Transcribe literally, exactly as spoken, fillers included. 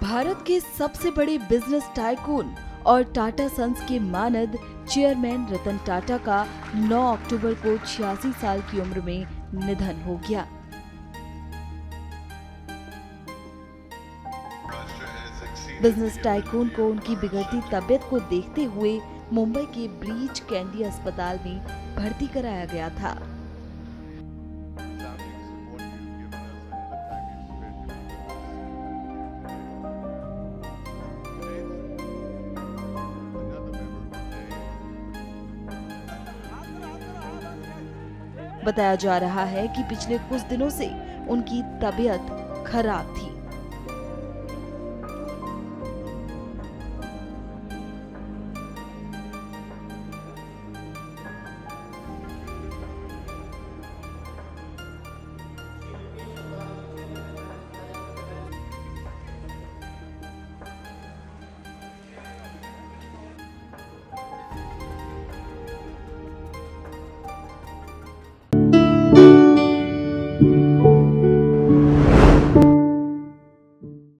भारत के सबसे बड़े बिजनेस टाइकून और टाटा सन्स के मानद चेयरमैन रतन टाटा का नौ अक्टूबर को छियासी साल की उम्र में निधन हो गया। बिजनेस टाइकून को उनकी बिगड़ती तबीयत को देखते हुए मुंबई के ब्रीच कैंडी अस्पताल में भर्ती कराया गया था। बताया जा रहा है कि पिछले कुछ दिनों से उनकी तबीयत खराब थी।